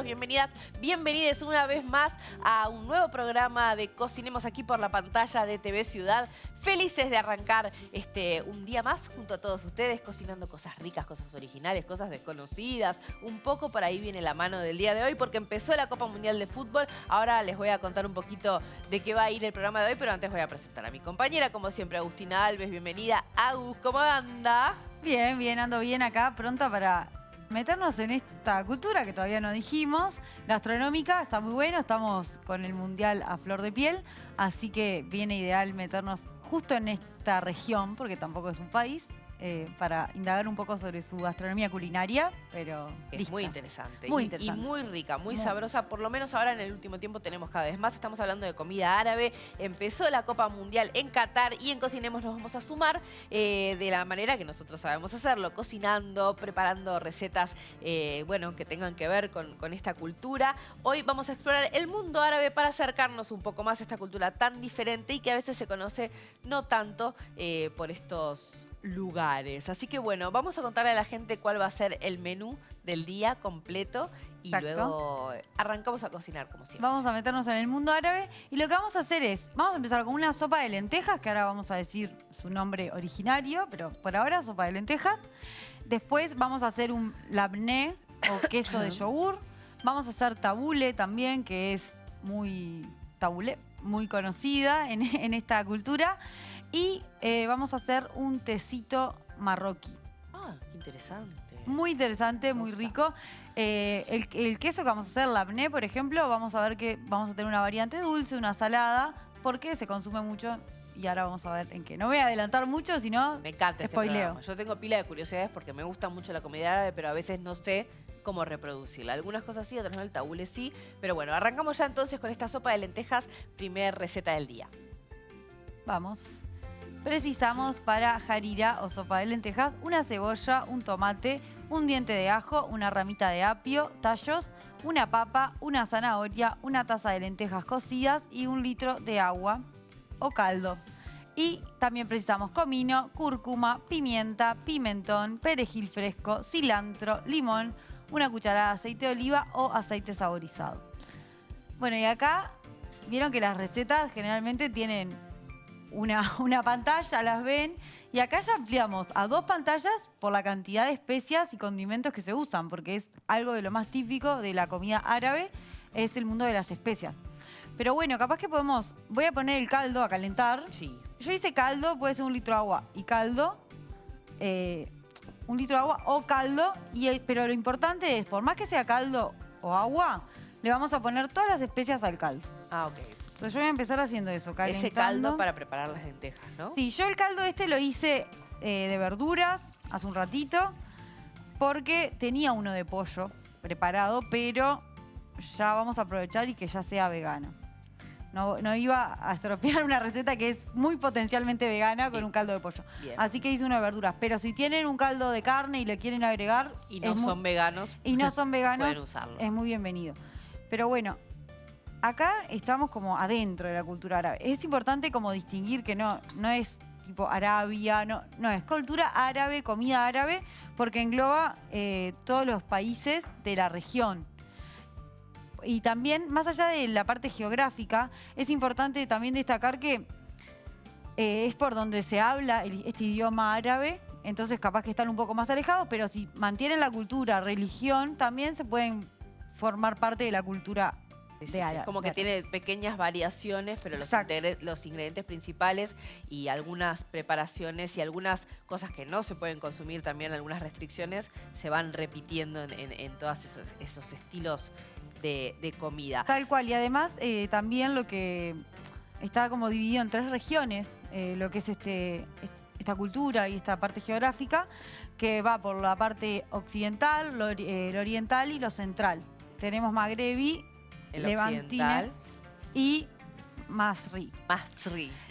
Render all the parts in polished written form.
bienvenidas, bienvenides una vez más a un nuevo programa de Cocinemos aquí por la pantalla de TV Ciudad. Felices de arrancar un día más junto a todos ustedes, cocinando cosas ricas, cosas originales, cosas desconocidas. Un poco por ahí viene la mano del día de hoy porque empezó la Copa Mundial de Fútbol. Ahora les voy a contar un poquito de qué va a ir el programa de hoy, pero antes voy a presentar a mi compañera, como siempre, Agustina Alves. Bienvenida. Agus, ¿cómo anda? Bien, bien, ando bien acá, pronta para meternos en esta cultura que todavía no dijimos, gastronómica. Está muy bueno, estamos con el Mundial a flor de piel, así que viene ideal meternos justo en esta región, porque tampoco es un país, para indagar un poco sobre su gastronomía culinaria, pero es lista. muy interesante. Muy y interesante. muy rica, muy sabrosa. Por lo menos ahora en el último tiempo tenemos cada vez más. Estamos hablando de comida árabe. Empezó la Copa Mundial en Qatar y en Cocinemos nos vamos a sumar de la manera que nosotros sabemos hacerlo, cocinando, preparando recetas bueno, que tengan que ver con esta cultura. Hoy vamos a explorar el mundo árabe para acercarnos un poco más a esta cultura tan diferente y que a veces se conoce no tanto por estos lugares. Así que bueno, vamos a contarle a la gente cuál va a ser el menú del día completo y luego arrancamos a cocinar como siempre. Vamos a meternos en el mundo árabe y lo que vamos a hacer es, vamos a empezar con una sopa de lentejas, que ahora vamos a decir su nombre originario, pero por ahora sopa de lentejas. Después vamos a hacer un labneh o queso de yogur. Vamos a hacer tabule también, que es muy conocida en esta cultura. Y vamos a hacer un tecito marroquí. Ah, qué interesante. Muy interesante, muy rico. El queso que vamos a hacer, labneh, por ejemplo, vamos a ver que vamos a tener una variante dulce, una salada, porque se consume mucho. Y ahora vamos a ver en qué. No voy a adelantar mucho, sino me encanta este spoileo. programa. Yo tengo pila de curiosidades porque me gusta mucho la comida árabe, pero a veces no sé cómo reproducirla. Algunas cosas sí, otras no, el tabule sí. Pero bueno, arrancamos ya entonces con esta sopa de lentejas, primer receta del día. Vamos. Precisamos para harira o sopa de lentejas una cebolla, un tomate, un diente de ajo, una ramita de apio, tallos, una papa, una zanahoria, una taza de lentejas cocidas y 1 litro de agua o caldo. Y también precisamos comino, cúrcuma, pimienta, pimentón, perejil fresco, cilantro, limón, una cucharada de aceite de oliva o aceite saborizado. Bueno, y acá vieron que las recetas generalmente tienen una pantalla, las ven, y acá ya ampliamos a 2 pantallas por la cantidad de especias y condimentos que se usan, porque es algo de lo más típico de la comida árabe, es el mundo de las especias. Pero bueno, capaz que voy a poner el caldo a calentar. Sí. Yo hice caldo, puede ser 1 litro de agua y caldo, 1 litro de agua o caldo, pero lo importante es, por más que sea caldo o agua, le vamos a poner todas las especias al caldo. Ah, ok. Entonces yo voy a empezar haciendo eso, calentando. Ese caldo para preparar las lentejas, ¿no? Sí, yo el caldo lo hice de verduras hace un ratito porque tenía uno de pollo preparado, pero ya vamos a aprovechar y que ya sea vegano. No iba a estropear una receta que es muy potencialmente vegana con un caldo de pollo. Bien. Así que hice uno de verduras. Pero si tienen un caldo de carne y le quieren agregar... Y no son veganos. Y no son veganos, pueden usarlo. Es muy bienvenido. Pero bueno, acá estamos como adentro de la cultura árabe. Es importante como distinguir que no es tipo Arabia, no, es cultura árabe, comida árabe, porque engloba todos los países de la región. Y también, más allá de la parte geográfica, es importante también destacar que es por donde se habla este idioma árabe, entonces capaz que están un poco más alejados, pero si mantienen la cultura, religión, también se pueden formar parte de la cultura de árabe. Como que tiene pequeñas variaciones, pero los ingredientes principales y algunas preparaciones y algunas cosas que no se pueden consumir, también algunas restricciones, se van repitiendo en todos esos estilos de comida. Tal cual, y además también lo que está como dividido en 3 regiones, lo que es esta cultura y esta parte geográfica, que va por la parte occidental, lo oriental y lo central. Tenemos Magrebí, el Levantina occidental y Masri. Masri.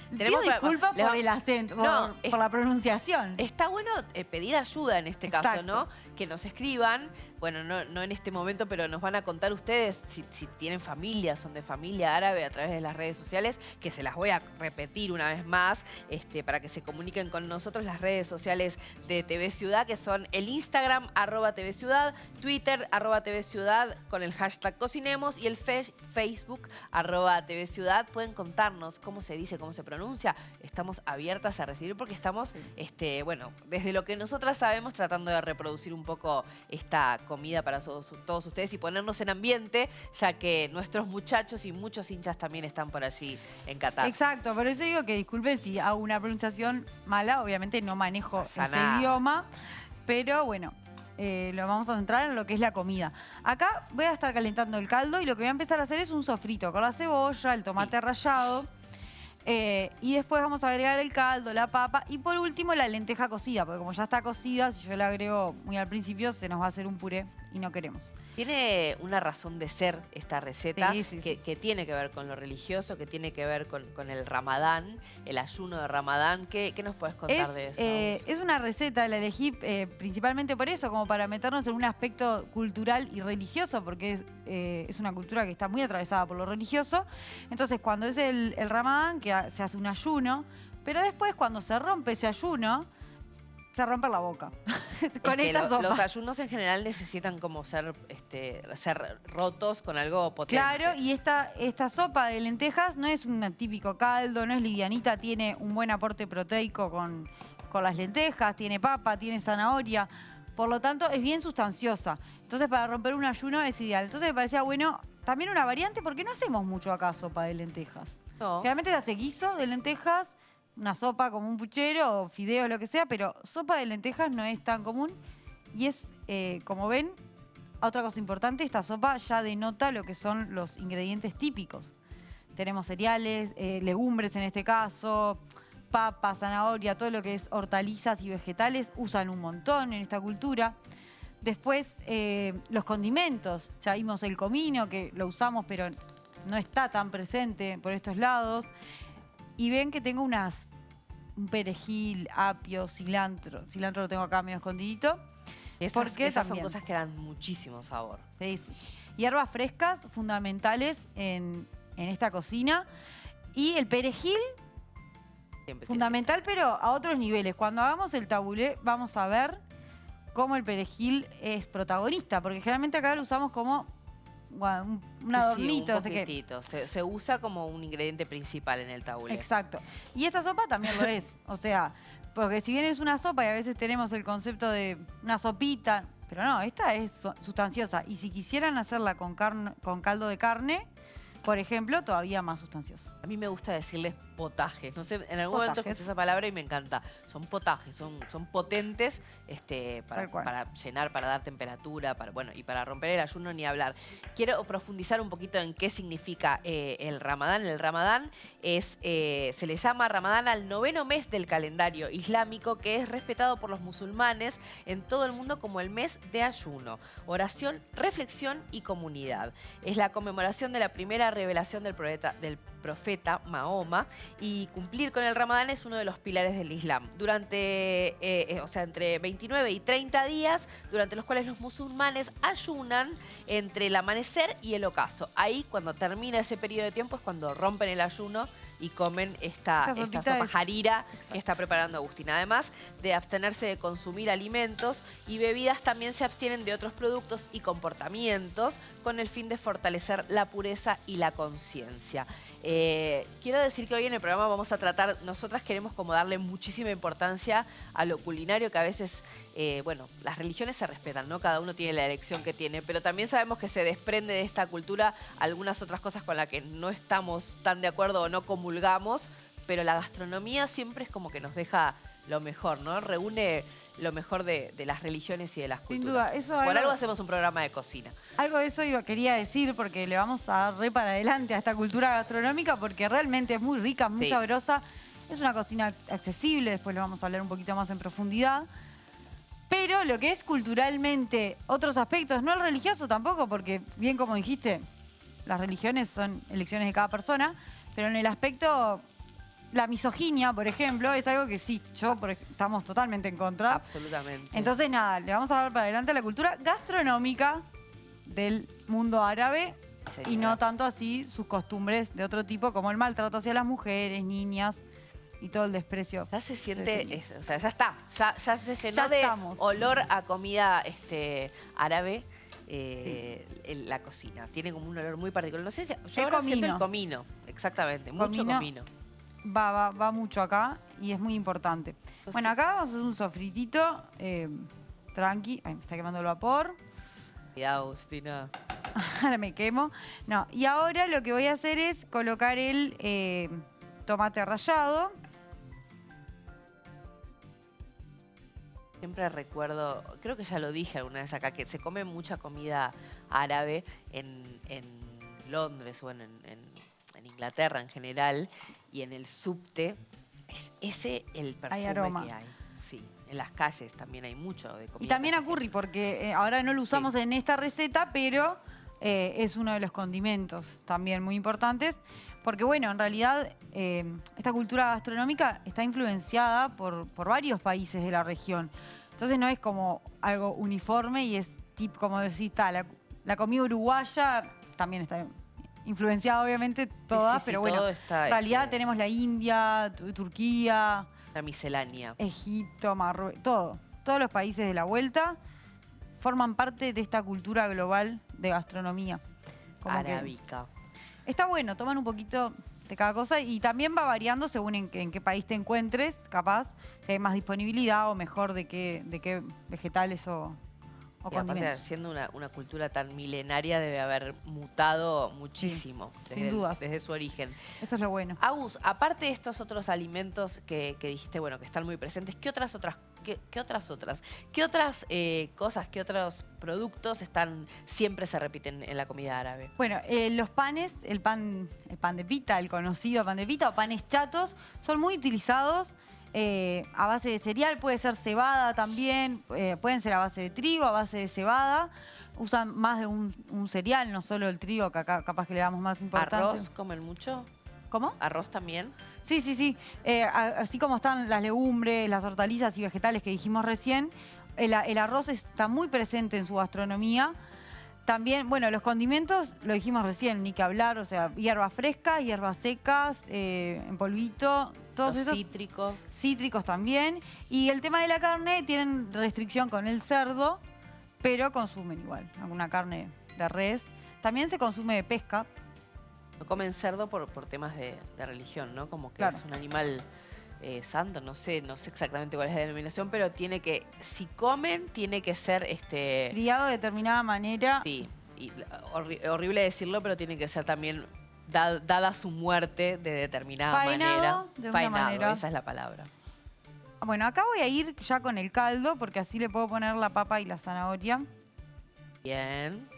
Pido disculpas por el acento, por la pronunciación. Está bueno pedir ayuda en este caso, Exacto. ¿no? Que nos escriban. Bueno, no en este momento, pero nos van a contar ustedes si tienen familia, son de familia árabe a través de las redes sociales, que se las voy a repetir una vez más para que se comuniquen con nosotros. Las redes sociales de TV Ciudad, que son el Instagram, @TV Ciudad, Twitter, @TV Ciudad, con el hashtag Cocinemos, y el Facebook, @TV Ciudad. Pueden contarnos cómo se dice, cómo se pronuncia. Estamos abiertas a recibir porque estamos, bueno, desde lo que nosotras sabemos, tratando de reproducir un poco esta comida para todos ustedes y ponernos en ambiente, ya que nuestros muchachos y muchos hinchas también están por allí en Qatar. Exacto, por eso digo que disculpen si hago una pronunciación mala, obviamente no manejo ese idioma, pero bueno, lo vamos a centrar en lo que es la comida. Acá voy a estar calentando el caldo y lo que voy a empezar a hacer es un sofrito con la cebolla, el tomate rallado. Y después vamos a agregar el caldo, la papa y por último la lenteja cocida, porque como ya está cocida, si yo la agrego muy al principio se nos va a hacer un puré y no queremos. Tiene una razón de ser esta receta que tiene que ver con lo religioso, que tiene que ver con el Ramadán, el ayuno de Ramadán. ¿Qué nos puedes contar de eso? Es una receta, la elegí principalmente por eso, como para meternos en un aspecto cultural y religioso, porque es una cultura que está muy atravesada por lo religioso. Entonces, cuando es el Ramadán, que se hace un ayuno, pero después cuando se rompe ese ayuno, se rompe la boca con esta sopa. Los ayunos en general necesitan como ser rotos con algo potente. Claro, y esta sopa de lentejas no es un típico caldo, no es livianita, tiene un buen aporte proteico con las lentejas, tiene papa, tiene zanahoria, por lo tanto es bien sustanciosa. Entonces para romper un ayuno es ideal. Entonces me parecía bueno también una variante porque no hacemos mucho acá sopa de lentejas. No. Generalmente se hace guiso de lentejas, una sopa como un puchero o fideos, lo que sea, pero sopa de lentejas no es tan común. Y es, como ven, otra cosa importante, esta sopa ya denota lo que son los ingredientes típicos. Tenemos cereales, legumbres en este caso, papa, zanahoria, todo lo que es hortalizas y vegetales, usan un montón en esta cultura. Después, los condimentos, ya vimos el comino, que lo usamos, pero no está tan presente por estos lados. Y ven que tengo un perejil, apio, cilantro. Cilantro lo tengo acá medio escondidito. Esas son cosas que dan muchísimo sabor. Sí. Hierbas frescas, fundamentales en esta cocina. Y el perejil, fundamental, pero a otros niveles. Cuando hagamos el tabulé, vamos a ver cómo el perejil es protagonista. Porque generalmente acá lo usamos como un adornito. Sí, un poquitito. Se usa como un ingrediente principal en el tabulé. Exacto. Y esta sopa también lo es. O sea, porque si bien es una sopa y a veces tenemos el concepto de una sopita, pero no, esta es sustanciosa. Y si quisieran hacerla con caldo de carne, por ejemplo, todavía más sustanciosa. A mí me gusta decirles potajes. No sé, en algún momento escuché esa palabra y me encanta. Son potajes, son potentes para llenar, para dar temperatura, y para romper el ayuno ni hablar. Quiero profundizar un poquito en qué significa el Ramadán. El Ramadán se le llama Ramadán al 9º mes del calendario islámico, que es respetado por los musulmanes en todo el mundo como el mes de ayuno, oración, reflexión y comunidad. Es la conmemoración de la primera revelación del profeta Mahoma, y cumplir con el Ramadán es uno de los pilares del Islam. Entre 29 y 30 días, durante los cuales los musulmanes ayunan entre el amanecer y el ocaso. Ahí, cuando termina ese periodo de tiempo, es cuando rompen el ayuno y comen esta sopa harira que está preparando Agustina. Además de abstenerse de consumir alimentos y bebidas, también se abstienen de otros productos y comportamientos con el fin de fortalecer la pureza y la conciencia. Quiero decir que hoy en el programa vamos a tratar, nosotras queremos como darle muchísima importancia a lo culinario, que a veces, las religiones se respetan, ¿no? Cada uno tiene la elección que tiene, pero también sabemos que se desprende de esta cultura algunas otras cosas con las que no estamos tan de acuerdo o no comulgamos, pero la gastronomía siempre es como que nos deja lo mejor, ¿no? Reúne lo mejor de las religiones y de las culturas. Sin duda. Por algo hacemos un programa de cocina. Algo de eso quería decir, porque le vamos a dar para adelante a esta cultura gastronómica, porque realmente es muy rica, muy sabrosa. Es una cocina accesible, después le vamos a hablar un poquito más en profundidad. Pero lo que es culturalmente, otros aspectos, no el religioso tampoco, porque bien como dijiste, las religiones son elecciones de cada persona, pero en el aspecto la misoginia, por ejemplo, es algo que sí, estamos totalmente en contra. Absolutamente. Entonces, nada, le vamos a dar para adelante a la cultura gastronómica del mundo árabe y no tanto así sus costumbres de otro tipo, como el maltrato hacia las mujeres, niñas y todo el desprecio. Ya se siente, o sea, ya está, ya se llenó Ya de estamos. olor a comida árabe. La cocina tiene como un olor muy particular. No sé si yo ahora siento el comino, exactamente, mucho comino. Va mucho acá y es muy importante. Entonces, bueno, acá vamos a hacer un sofritito tranqui. Ay, me está quemando el vapor. cuidado, Agustina. Ahora me quemo. No, y ahora lo que voy a hacer es colocar el tomate rallado. Siempre recuerdo, creo que ya lo dije alguna vez acá, que se come mucha comida árabe en Londres o en Inglaterra en general, y en el subte es ese el perfume Hay aroma. que hay. Sí, en las calles también hay mucho de comida. Y también a callejera. curry, porque ahora no lo usamos en esta receta, pero es uno de los condimentos también muy importantes. Porque bueno, en realidad esta cultura gastronómica está influenciada por varios países de la región. Entonces no es como algo uniforme y es tipo, como decís, la comida uruguaya también está influenciada obviamente toda, pero bueno, todo está, en realidad tenemos la India, Turquía, la miscelánea. Egipto, Marruecos, todos los países de la vuelta forman parte de esta cultura global de gastronomía. Como Arábica. está bueno, toman un poquito de cada cosa y también va variando según en qué país te encuentres, capaz, si hay más disponibilidad o mejor de qué vegetales o Y aparte, condimentos. siendo una cultura tan milenaria, debe haber mutado muchísimo sin dudas. desde su origen. Eso es lo bueno. Agus, aparte de estos otros alimentos que dijiste, bueno, que están muy presentes, ¿qué otras cosas, qué otros productos siempre se repiten en la comida árabe? Bueno, los panes, el pan de pita, el conocido pan de pita o panes chatos, son muy utilizados a base de cereal, puede ser cebada también, pueden ser a base de trigo, a base de cebada. Usan más de un cereal, no solo el trigo, que acá capaz que le damos más importancia. ¿Arroz comen mucho? ¿Cómo? ¿Arroz también? Sí, sí, sí. Así como están las legumbres, las hortalizas y vegetales que dijimos recién, el arroz está muy presente en su gastronomía. También, bueno, los condimentos, lo dijimos recién, ni que hablar, o sea, hierbas frescas, hierbas secas, en polvito, todos esos. Cítricos también. Y el tema de la carne, tienen restricción con el cerdo, pero consumen igual alguna carne de res. También se consume de pesca. No comen cerdo por temas de religión, ¿no? Como que Claro. es un animal santo, no sé exactamente cuál es la denominación, pero si comen, tiene que ser Criado de determinada manera. Sí, y horrible decirlo, pero tiene que ser también dada su muerte de determinada manera. De una manera. Esa es la palabra. Bueno, acá voy a ir ya con el caldo, porque así le puedo poner la papa y la zanahoria. Bien.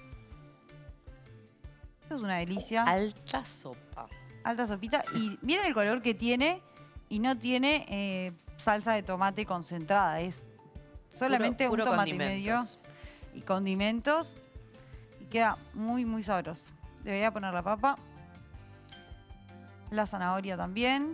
Esto es una delicia. Alta sopa. Alta sopita. Y miren el color que tiene. Y no tiene salsa de tomate concentrada. Es solamente Puro un tomate y medio. condimentos. Y condimentos. Y queda muy, muy sabroso. Debería poner la papa. La zanahoria también.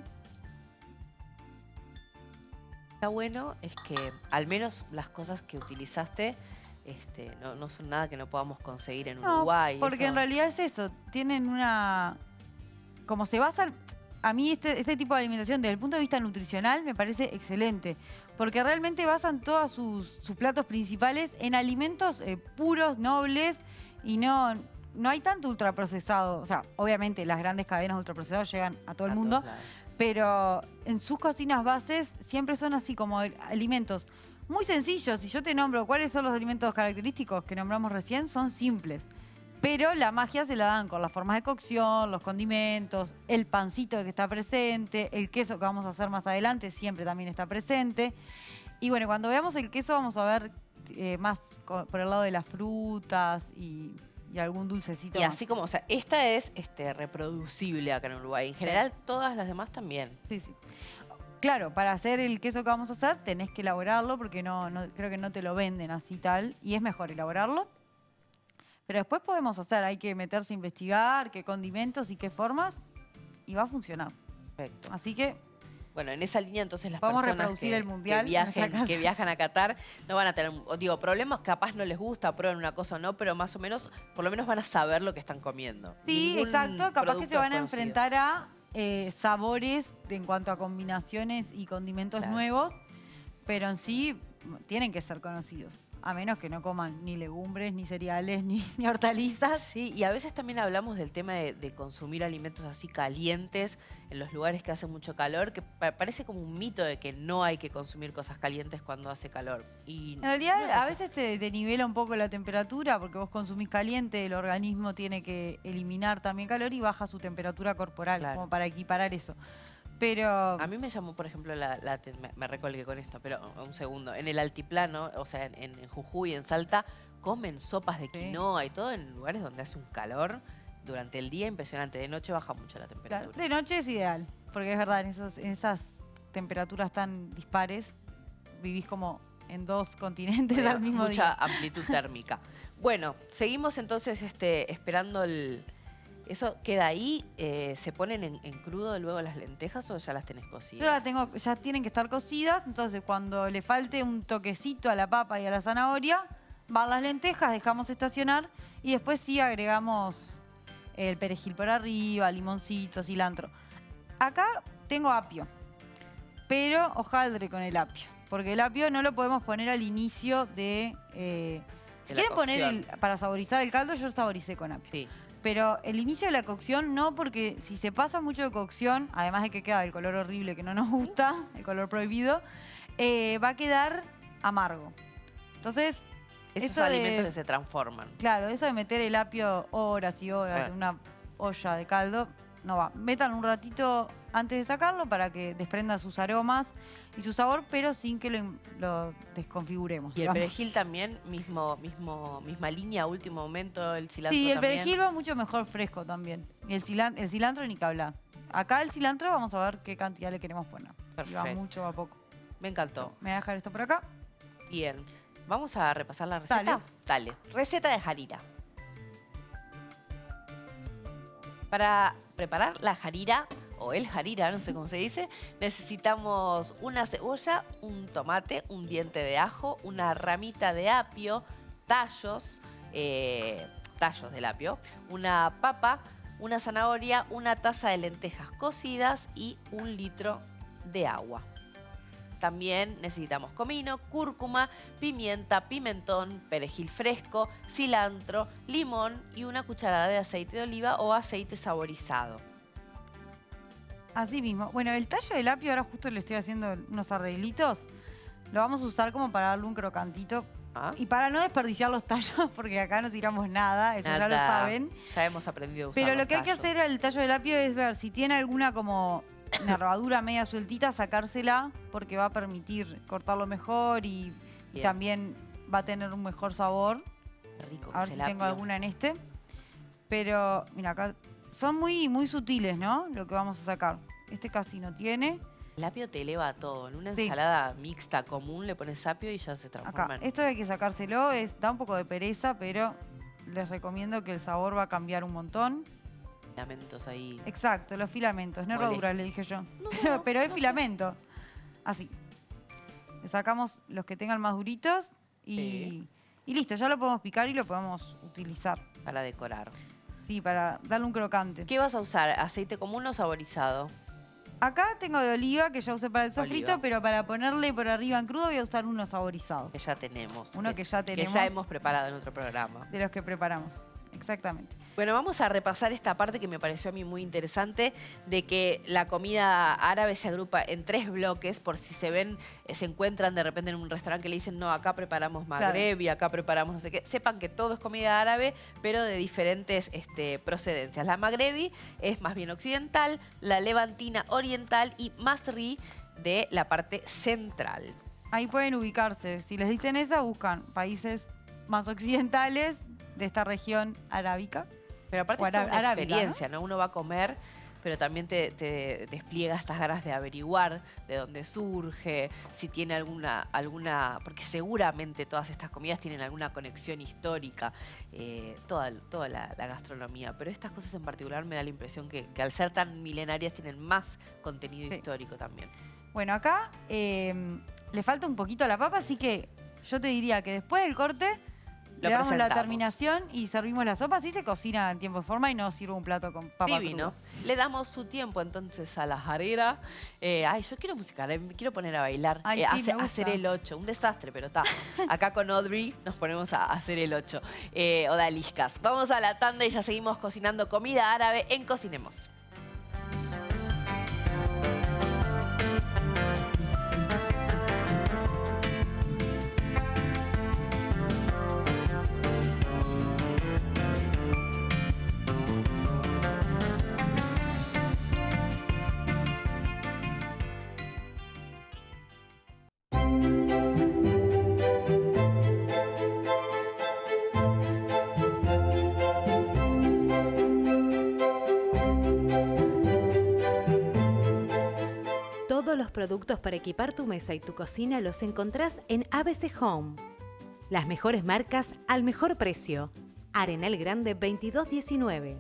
Está bueno es que al menos las cosas que utilizaste no son nada que no podamos conseguir en Uruguay. Porque en realidad es eso. Tienen una... Como se basa... A mí este tipo de alimentación desde el punto de vista nutricional me parece excelente. Porque realmente basan todos sus platos principales en alimentos puros, nobles y no hay tanto ultraprocesado. O sea, obviamente las grandes cadenas ultraprocesados llegan a todo el mundo. Todos lados. Pero en sus cocinas bases siempre son así como alimentos muy sencillos. Si yo te nombro cuáles son los alimentos característicos que nombramos recién, son simples. Pero la magia se la dan con las formas de cocción, los condimentos, el pancito que está presente, el queso que vamos a hacer más adelante siempre también está presente. Y bueno, cuando veamos el queso vamos a ver más por el lado de las frutas y algún dulcecito. Y más. así como, o sea, esta es reproducible acá en Uruguay. En general, todas las demás también. Sí, sí. Claro, para hacer el queso que vamos a hacer tenés que elaborarlo porque creo que no te lo venden así tal. Y es mejor elaborarlo. Pero después podemos hay que meterse a investigar qué condimentos y qué formas y va a funcionar. Perfecto. Así que Bueno, en esa línea entonces las Podemos personas reproducir el mundial que en nuestra casa. viajan a Qatar no van a tener, digo, problemas, capaz no les gusta, prueban una cosa o no, pero más o menos, por lo menos van a saber lo que están comiendo. Sí, Ningún exacto. Capaz que se producto van a desconocido. enfrentar a sabores en cuanto a combinaciones y condimentos Claro. nuevos, pero en sí tienen que ser conocidos. A menos que no coman ni legumbres, ni cereales, ni hortalizas. Sí, y a veces también hablamos del tema de consumir alimentos así calientes en los lugares que hace mucho calor, que parece como un mito de que no hay que consumir cosas calientes cuando hace calor. Y En realidad, no es a así. veces te nivela un poco la temperatura, porque vos consumís caliente, el organismo tiene que eliminar también calor y baja su temperatura corporal, Claro. como para equiparar eso. Pero A mí me llamó, por ejemplo, me recolgué con esto, pero un segundo. En el altiplano, o sea, en Jujuy, en Salta, comen sopas de Sí. quinoa y todo en lugares donde hace un calor durante el día impresionante. De noche baja mucho la claro, temperatura. de noche es ideal, porque es verdad, en esas temperaturas tan dispares, vivís como en dos continentes al mismo Mucha día. amplitud térmica. Bueno, seguimos entonces esperando el... ¿Eso queda ahí? ¿Se ponen en crudo luego las lentejas o ya las tenés cocidas? Yo la tengo, ya tienen que estar cocidas, entonces cuando le falte un toquecito a la papa y a la zanahoria, van las lentejas, dejamos estacionar y después sí agregamos el perejil por arriba, limoncito, cilantro. Acá tengo apio, pero hojaldre con el apio, porque el apio no lo podemos poner al inicio de... si la quieren poner cocción. para saborizar el caldo, yo saboricé con apio. Sí. Pero el inicio de la cocción no, porque si se pasa mucho de cocción, además de que queda el color horrible que no nos gusta, el color prohibido, va a quedar amargo. Entonces, Esos eso de- alimentos que se transforman. claro, eso de meter el apio horas y horas en una olla de caldo, no va. Metan un ratito antes de sacarlo para que desprenda sus aromas y su sabor, pero sin que lo desconfiguremos. Y el digamos. perejil también, misma línea, último momento, el cilantro Sí, el también. perejil va mucho mejor fresco también. Y el cilantro ni que hablar. Acá el cilantro vamos a ver qué cantidad le queremos poner. Si va Perfecto. mucho o va poco. Me encantó. Me voy a dejar esto por acá. Bien. ¿Vamos a repasar la receta? Dale. Receta de jarira. Para preparar la jarira, o el jarira, no sé cómo se dice, necesitamos una cebolla, un tomate, un diente de ajo, una ramita de apio, tallos del apio, una papa, una zanahoria, una taza de lentejas cocidas y 1 litro de agua. También necesitamos comino, cúrcuma, pimienta, pimentón, perejil fresco, cilantro, limón y una cucharada de aceite de oliva o aceite saborizado. Así mismo. Bueno, el tallo del apio, ahora justo le estoy haciendo unos arreglitos. Lo vamos a usar como para darle un crocantito. ¿Ah? Y para no desperdiciar los tallos, porque acá no tiramos nada, eso ya lo Nada. saben. Ya hemos aprendido a usar Pero lo los que hay que tallos. hacer al tallo del apio es ver si tiene alguna como nervadura media sueltita, sacársela, porque va a permitir cortarlo mejor y Bien. también va a tener un mejor sabor. Qué rico que A ver es si el tengo apio. alguna en este. Pero, mira, acá son muy sutiles, ¿no? Lo que vamos a sacar. Este casi no tiene. El apio te eleva a todo. En una Sí. ensalada mixta común le pones apio y ya se transforma. Acá. Esto hay que sacárselo, da un poco de pereza, pero les recomiendo que el sabor va a cambiar un montón. Filamentos ahí. Exacto, los filamentos, Mole. nervadura, le dije yo. No, pero es no sé. filamento. Así. Le sacamos los que tengan más duritos y, Sí. y listo, ya lo podemos picar y lo podemos utilizar. Para decorar. Sí, para darle un crocante. ¿Qué vas a usar? ¿Aceite común o saborizado? Acá tengo de oliva que ya usé para el sofrito, Oliva. pero para ponerle por arriba en crudo voy a usar uno saborizado. Que ya tenemos. Uno que ya tenemos. Que ya hemos preparado en otro programa. De los que preparamos. Exactamente. Bueno, vamos a repasar esta parte que me pareció a mí muy interesante, de que la comida árabe se agrupa en 3 bloques, por si se ven, se encuentran de repente en un restaurante que le dicen, no, acá preparamos magrebi, acá preparamos no sé qué. Sepan que todo es comida árabe, pero de diferentes procedencias. La magrebi es más bien occidental, la levantina oriental y masri de la parte central. Ahí pueden ubicarse. Si les dicen esa, buscan países más occidentales de esta región arábica. Pero aparte O es toda una arábica, experiencia, ¿no? Uno va a comer, pero también te despliega estas ganas de averiguar de dónde surge, si tiene alguna porque seguramente todas estas comidas tienen alguna conexión histórica, toda la gastronomía, pero estas cosas en particular me da la impresión que al ser tan milenarias tienen más contenido histórico también. Bueno, acá le falta un poquito a la papa, así que yo te diría que después del corte le damos la terminación y servimos la sopa. Así se cocina en tiempo y forma y no sirve un plato con papa divino. cruda. Le damos su tiempo entonces a la jarira. Ay, yo quiero musicar, me quiero poner a bailar. Ay, sí, hacer el 8. Un desastre, pero está. Acá con Audrey nos ponemos a hacer el 8. Odaliscas. Vamos a la tanda y ya seguimos cocinando comida árabe en Cocinemos. Todos los productos para equipar tu mesa y tu cocina los encontrás en ABC Home. Las mejores marcas al mejor precio. Arenal Grande 2219.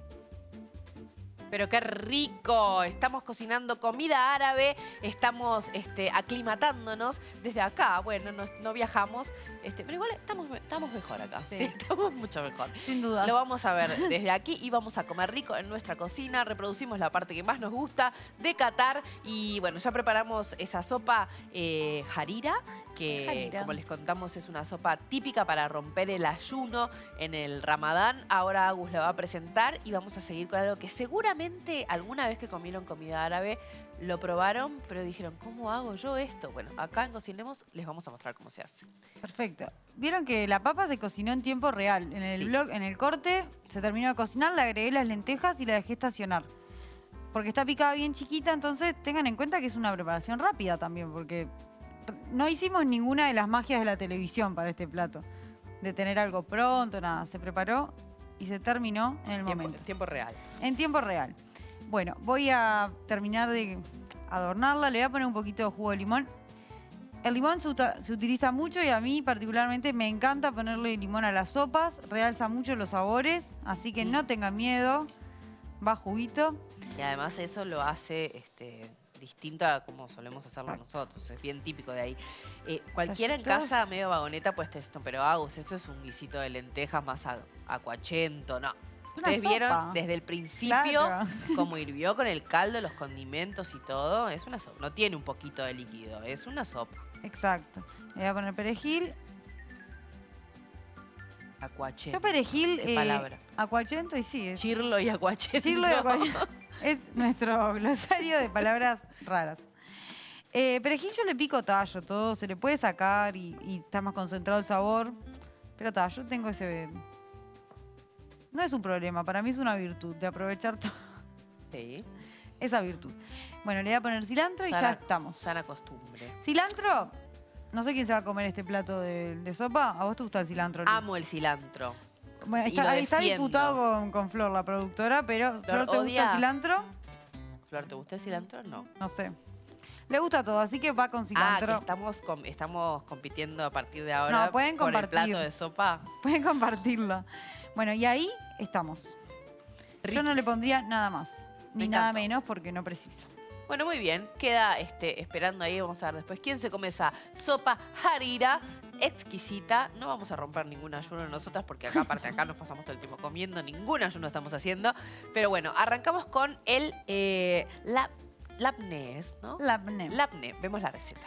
Pero qué rico, estamos cocinando comida árabe, estamos aclimatándonos desde acá. Bueno, no viajamos, pero igual estamos mejor acá, sí, estamos mucho mejor. Sin duda. Lo vamos a ver desde aquí y vamos a comer rico en nuestra cocina, reproducimos la parte que más nos gusta de Qatar y bueno, ya preparamos esa sopa harira, que como les contamos es una sopa típica para romper el ayuno en el Ramadán. Ahora Agus la va a presentar y vamos a seguir con algo que seguramente alguna vez que comieron comida árabe lo probaron, pero dijeron, ¿cómo hago yo esto? Bueno, acá en Cocinemos les vamos a mostrar cómo se hace. Perfecto. Vieron que la papa se cocinó en tiempo real. En el blog, en el corte, se terminó de cocinar, le agregué las lentejas y la dejé estacionar. Porque está picada bien chiquita, entonces tengan en cuenta que es una preparación rápida también, porque no hicimos ninguna de las magias de la televisión para este plato. De tener algo pronto, nada. Se preparó y se terminó en el momento. En tiempo real. En tiempo real. Bueno, voy a terminar de adornarla. Le voy a poner un poquito de jugo de limón. El limón se utiliza mucho y a mí particularmente me encanta ponerle limón a las sopas. Realza mucho los sabores, así que no tengan miedo. Va juguito. Y además eso lo hace distinto a como solemos hacerlo nosotros. Es bien típico de ahí. Cualquiera en casa medio vagoneta pues esto, pero Agus, esto es un guisito de lentejas más acuachento, no. Ustedes vieron desde el principio cómo hirvió con el caldo, los condimentos y todo. Es una sopa. No tiene un poquito de líquido, es una sopa. Exacto. Le voy a poner perejil. Acuachento. Yo perejil, palabra. acuachento y sí. Es Chirlo y acuachento. Chirlo y acuachento. Es nuestro glosario de palabras raras. Perejil yo le pico tallo, todo se le puede sacar y está más concentrado el sabor. Pero yo tengo ese... No es un problema, para mí es una virtud de aprovechar todo. Sí. Esa virtud. Bueno, le voy a poner cilantro y ya estamos. Sana costumbre. Cilantro, no sé quién se va a comer este plato de sopa. ¿A vos te gusta el cilantro? Amo el cilantro. Bueno, está disputado con Flor, la productora, pero Flor, ¿te gusta el cilantro? Flor, ¿te gusta el cilantro? No. No sé. Le gusta todo, así que va con cilantro. Que estamos compitiendo a partir de ahora por el plato de sopa. Pueden compartirlo. Bueno, y ahí estamos. Yo no le pondría nada más, ni nada menos, porque no precisa. Bueno, muy bien. Queda esperando ahí, vamos a ver después quién se come esa sopa harira exquisita. No vamos a romper ningún ayuno nosotras, porque acá, aparte acá nos pasamos todo el tiempo comiendo, ningún ayuno estamos haciendo. Pero bueno, arrancamos con el labne, ¿no? Labne. Labne, vemos la receta.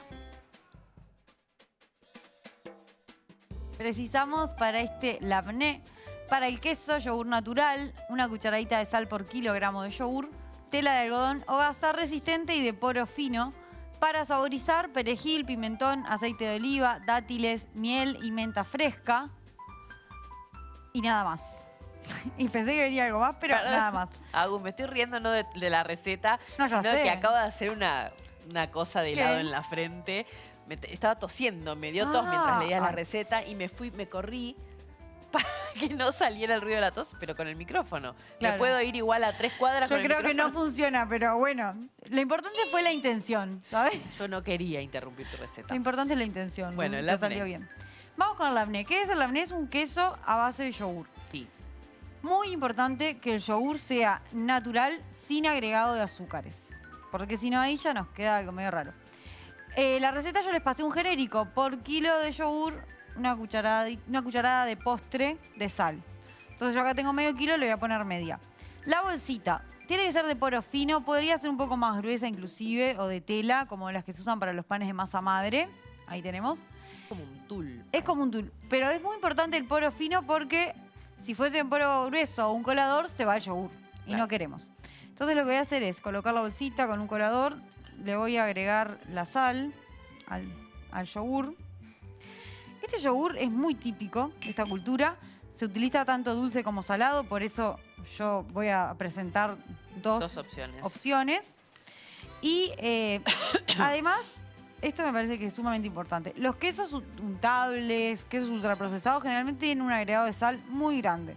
Precisamos para este labne, para el queso, yogur natural, una cucharadita de sal por kilogramo de yogur, tela de algodón o gasa resistente y de poro fino. Para saborizar, perejil, pimentón, aceite de oliva, dátiles, miel y menta fresca. Y nada más. Y pensé que venía algo más, pero nada más. Agus, me estoy riendo no de la receta, no, sino sé. Que acabo de hacer una cosa de helado en la frente. Estaba tosiendo, me dio tos mientras leía la receta y me corrí para que no saliera el ruido de la tos, pero con el micrófono. Claro. Me puedo ir igual a 3 cuadras Yo con el creo que no micrófono. funciona, pero bueno. Lo importante fue la intención, ¿sabes? Yo no quería interrumpir tu receta. Lo importante es la intención. Bueno, ¿no? el Que labné. salió bien. Vamos con el labné. ¿Qué es el labné? Es un queso a base de yogur. Sí. Muy importante que el yogur sea natural, sin agregado de azúcares. Porque si no, ahí ya nos queda algo medio raro. La receta yo les pasé un genérico. Por kilo de yogur, una cucharada de postre de sal. Entonces yo acá tengo medio kilo, le voy a poner media. La bolsita tiene que ser de poro fino. Podría ser un poco más gruesa inclusive, o de tela, como las que se usan para los panes de masa madre. Ahí tenemos. Como un tul. Es como un tul. Pero es muy importante el poro fino porque si fuese un poro grueso o un colador, se va el yogur. Y Claro. no queremos. Entonces lo que voy a hacer es colocar la bolsita con un colador. Le voy a agregar la sal al yogur. Este yogur es muy típico de esta cultura. Se utiliza tanto dulce como salado. Por eso yo voy a presentar Dos opciones. opciones. Y además, esto me parece que es sumamente importante. Los quesos untables, quesos ultraprocesados, generalmente tienen un agregado de sal muy grande.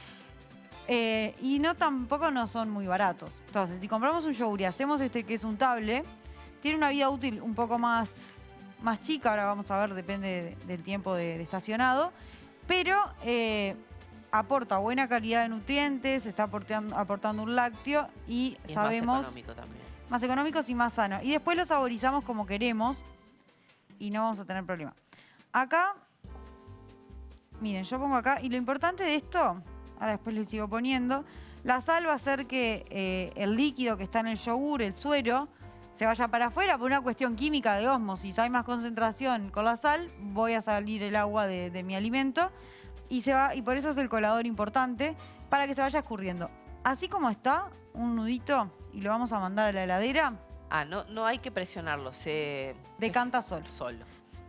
Y tampoco no son muy baratos. Entonces, si compramos un yogur y hacemos este queso untable, tiene una vida útil un poco más chica. Ahora vamos a ver, depende del tiempo de estacionado. Pero aporta buena calidad de nutrientes, está aportando un lácteo y Y es sabemos... más económico también. Más económicos y más sanos. Y después lo saborizamos como queremos y no vamos a tener problema. Acá, miren, yo pongo acá. Y lo importante de esto, ahora después le sigo poniendo, la sal va a hacer que el líquido que está en el yogur, el suero, se vaya para afuera por una cuestión química de ósmosis. Hay más concentración con la sal, voy a salir el agua de mi alimento y por eso es el colador importante, para que se vaya escurriendo. Así como está, un nudito, y lo vamos a mandar a la heladera, Ah, no hay que presionarlo, se decanta solo. solo.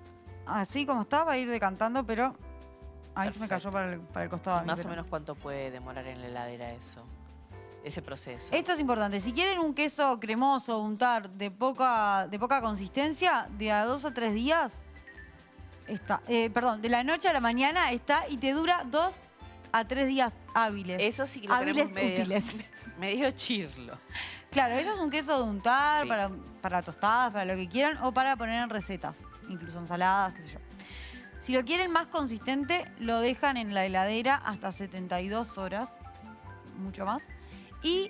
Así como está, va a ir decantando, pero ahí se me Perfecto. cayó para el costado. a mí, Más o pero- menos cuánto puede demorar en la heladera eso, ese proceso. Esto es importante. Si quieren un queso cremoso, untar de poca consistencia, de a 2 a 3 días, está. Perdón, de la noche a la mañana está y te dura 2 a 3 días hábiles. Eso sí que lo hábiles queremos medio, útiles. medio chirlo. Claro, eso es un queso de untar Sí. para tostadas, para lo que quieran, o para poner en recetas, incluso ensaladas, qué sé yo. Si lo quieren más consistente, lo dejan en la heladera hasta 72 horas, mucho más. Y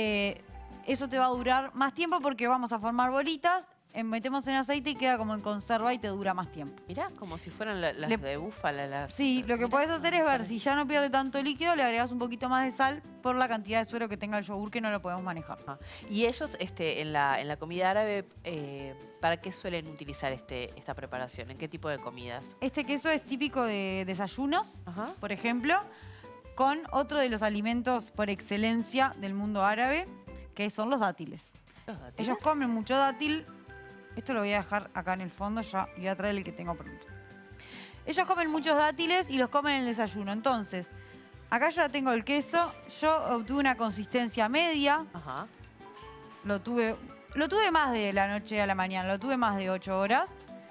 eso te va a durar más tiempo porque vamos a formar bolitas, metemos en aceite y queda como en conserva y te dura más tiempo. Mirá, como si fueran las Le- de búfala. Sí, lo que Mirá, podés hacer es no ver sabía. si ya no pierde tanto líquido, le agregás un poquito más de sal por la cantidad de suero que tenga el yogur, que no lo podemos manejar. Y ellos en la comida árabe, ¿para qué suelen utilizar esta preparación? ¿En qué tipo de comidas? Este queso es típico de desayunos, Ajá. por ejemplo, con otro de los alimentos por excelencia del mundo árabe, que son los dátiles. ¿Los dátiles? Ellos comen mucho dátil. Esto lo voy a dejar acá en el fondo ya y voy a traer el que tengo pronto. Ellos comen muchos dátiles y los comen en el desayuno. Entonces, acá yo ya tengo el queso. Yo obtuve una consistencia media. Ajá. Lo tuve más de la noche a la mañana. Lo tuve más de 8 horas.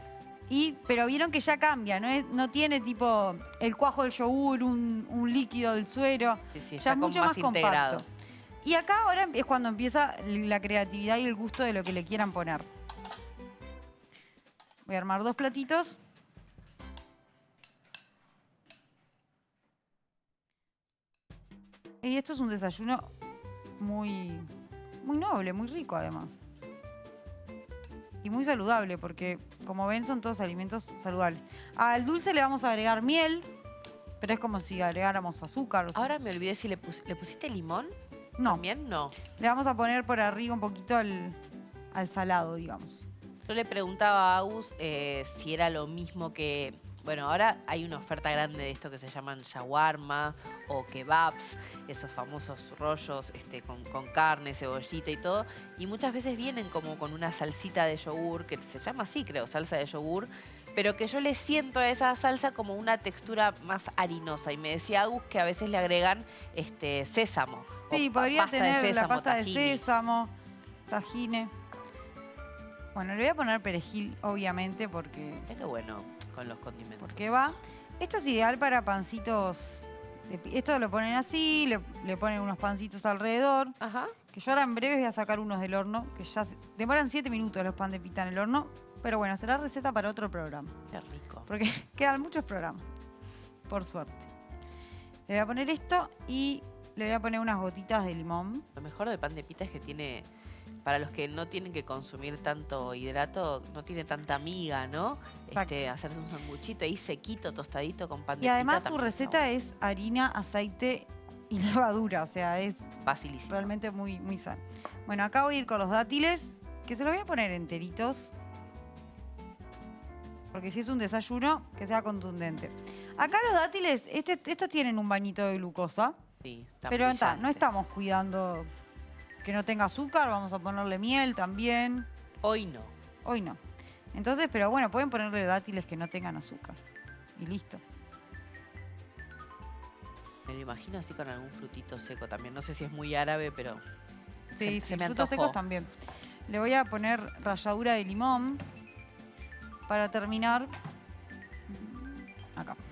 Pero vieron que ya cambia. No tiene tipo el cuajo del yogur, un líquido del suero. Sí, sí, Ya está es como mucho más más integrado. compacto. Y acá ahora es cuando empieza la creatividad y el gusto de lo que le quieran poner. Voy a armar 2 platitos. Y esto es un desayuno muy noble, muy rico además. Y muy saludable porque, como ven, son todos alimentos saludables. Al dulce le vamos a agregar miel, pero es como si agregáramos azúcar. Ahora me olvidé si le pusiste limón. no, ¿También? No. le vamos a poner por arriba un poquito al salado, digamos. Yo le preguntaba a Agus si era lo mismo que... Bueno, ahora hay una oferta grande de esto que se llaman shawarma o kebabs, esos famosos rollos con carne, cebollita y todo. Y muchas veces vienen como con una salsita de yogur, que se llama así, creo, salsa de yogur, pero que yo le siento a esa salsa como una textura más harinosa. Y me decía Agus que a veces le agregan sésamo. Sí, o podría pasta de tener la sésamo, pasta de tahini. sésamo, tajine. Bueno, le voy a poner perejil, obviamente, porque Mirá qué bueno con los condimentos. va. Esto es ideal para pancitos Esto lo ponen así, le ponen unos pancitos alrededor. Ajá. Que yo ahora en breve voy a sacar unos del horno, que ya demoran 7 minutos los pan de pita en el horno. Pero bueno, será receta para otro programa. Qué rico. Porque quedan muchos programas, por suerte. Le voy a poner esto y le voy a poner unas gotitas de limón. Lo mejor del pan de pita es que tiene, para los que no tienen que consumir tanto hidrato, no tiene tanta miga, ¿no? Hacerse un sanguchito ahí sequito, tostadito con pan de Y pita. además su también está receta bueno. es harina, aceite y levadura. O sea, es Facilísimo. realmente muy, muy sano. Bueno, acá voy a ir con los dátiles, que se los voy a poner enteritos. Porque si es un desayuno, que sea contundente. Acá los dátiles, estos tienen un bañito de glucosa. Sí, están Pero no brillantes. estamos cuidando que no tenga azúcar. Vamos a ponerle miel también. Hoy no. Hoy no. Entonces, pero bueno, pueden ponerle dátiles que no tengan azúcar. Y listo. Me lo imagino así con algún frutito seco también. No sé si es muy árabe, pero Sí, se me frutos antojó. secos también. Le voy a poner ralladura de limón para terminar. Acá.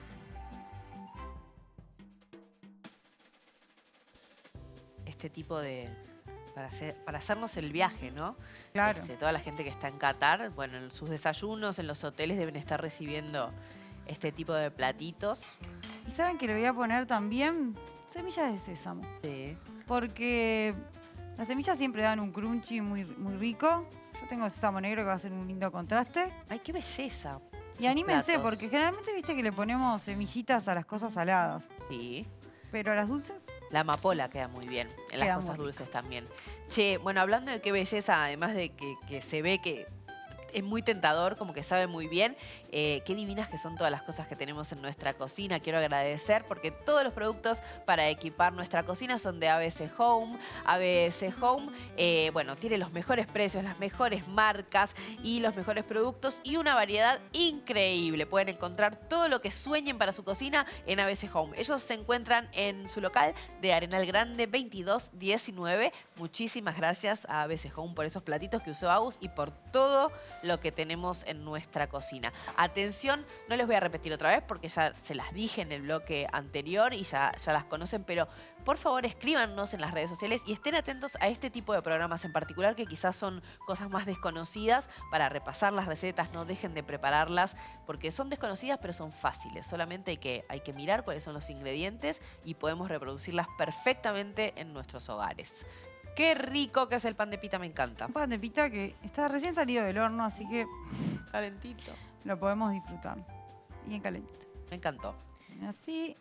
Este tipo de... Para hacernos el viaje, ¿no? Claro. Toda la gente que está en Qatar, bueno, en sus desayunos, en los hoteles deben estar recibiendo este tipo de platitos. Y saben que le voy a poner también semillas de sésamo. Sí. Porque las semillas siempre dan un crunchy muy, muy rico. Yo tengo sésamo negro que va a ser un lindo contraste. Ay, qué belleza. Y esos anímense, platos. porque generalmente viste que le ponemos semillitas a las cosas saladas. Sí. Pero a las dulces, La amapola queda muy bien, en las Queda cosas muy dulces también. Che, bueno, hablando de qué belleza, además de que se ve que es muy tentador, como que sabe muy bien, qué divinas que son todas las cosas que tenemos en nuestra cocina. Quiero agradecer porque todos los productos para equipar nuestra cocina son de ABC Home. ABC Home, bueno, tiene los mejores precios, las mejores marcas y los mejores productos y una variedad increíble. Pueden encontrar todo lo que sueñen para su cocina en ABC Home. Ellos se encuentran en su local de Arenal Grande 2219. Muchísimas gracias a ABC Home por esos platitos que usó Agus y por todo lo que tenemos en nuestra cocina. Atención, no les voy a repetir otra vez porque ya se las dije en el bloque anterior y ya las conocen, pero por favor escríbanos en las redes sociales y estén atentos a este tipo de programas en particular que quizás son cosas más desconocidas para repasar las recetas, no dejen de prepararlas porque son desconocidas pero son fáciles. Solamente hay que mirar cuáles son los ingredientes y podemos reproducirlas perfectamente en nuestros hogares. Qué rico que es el pan de pita, me encanta. un pan de pita que está recién salido del horno, así que Calentito. lo podemos disfrutar. Bien calentito. Me encantó. Así.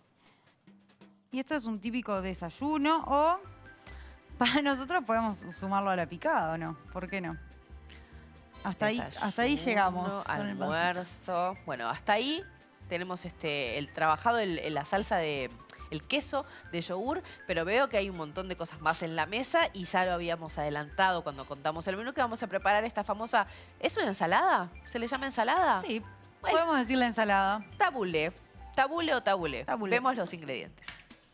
Y esto es un típico desayuno o para nosotros podemos sumarlo a la picada, ¿o no? ¿Por qué no? Hasta ahí llegamos. con el pancito. Almuerzo. Bueno, hasta ahí tenemos el trabajado, la salsa de... el queso de yogur, pero veo que hay un montón de cosas más en la mesa y ya lo habíamos adelantado cuando contamos el menú que vamos a preparar esta famosa... ¿Es una ensalada? ¿Se le llama ensalada? Sí, Bueno. podemos decir la ensalada. Tabule. Tabule o tabule. Tabule. Vemos los ingredientes.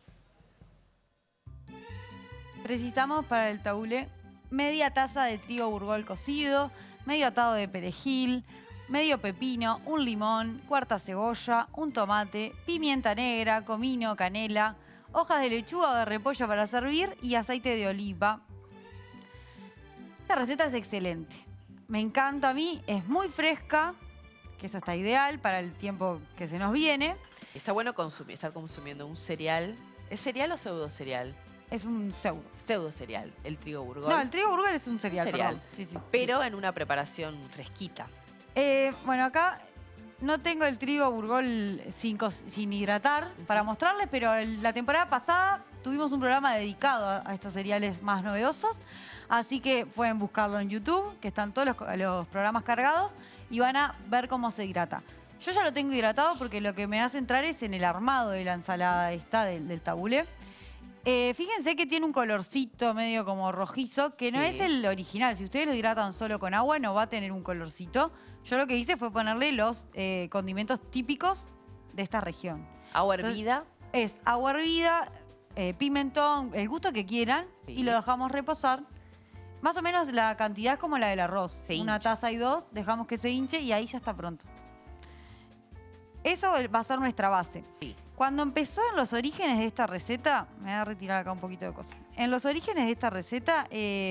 Precisamos para el tabulé media taza de trigo burgol cocido, medio atado de perejil, medio pepino, un limón, cuarta cebolla, un tomate, pimienta negra, comino, canela, hojas de lechuga o de repollo para servir y aceite de oliva. Esta receta es excelente. Me encanta a mí, es muy fresca, que eso está ideal para el tiempo que se nos viene. Está bueno estar consumiendo un cereal. ¿Es cereal o pseudo cereal? Es un pseudo. Pseudo cereal, el trigo burgol. No, el trigo burgol es un cereal. cereal. Perdón. Sí, sí. Pero en una preparación fresquita. Bueno, acá no tengo el trigo burgol sin hidratar para mostrarles, pero la temporada pasada tuvimos un programa dedicado a estos cereales más novedosos. Así que pueden buscarlo en YouTube, que están todos los programas cargados, y van a ver cómo se hidrata. Yo ya lo tengo hidratado porque lo que me hace entrar es en el armado de la ensalada esta del tabulé. Fíjense que tiene un colorcito medio como rojizo, que no Sí. es el original. Si ustedes lo hidratan solo con agua, no va a tener un colorcito. Yo lo que hice fue ponerle los condimentos típicos de esta región. Agua Entonces, hervida. Es agua hervida, pimentón, el gusto que quieran, Sí. y lo dejamos reposar. Más o menos la cantidad es como la del arroz. Se Una hincha. taza y dos, dejamos que se hinche y ahí ya está pronto. Eso va a ser nuestra base. Sí. Cuando empezó en los orígenes de esta receta, me voy a retirar acá un poquito de cosas. En los orígenes de esta receta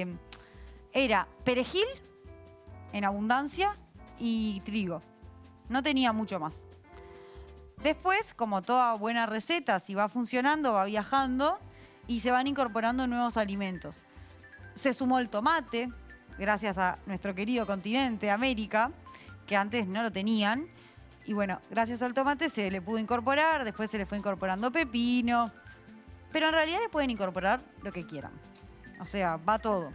era perejil en abundancia y trigo. No tenía mucho más. Después, como toda buena receta, si va funcionando, va viajando y se van incorporando nuevos alimentos. Se sumó el tomate, gracias a nuestro querido continente, América, que antes no lo tenían. Y bueno, gracias al tomate se le pudo incorporar, después se le fue incorporando pepino. Pero en realidad le pueden incorporar lo que quieran. O sea, va todo.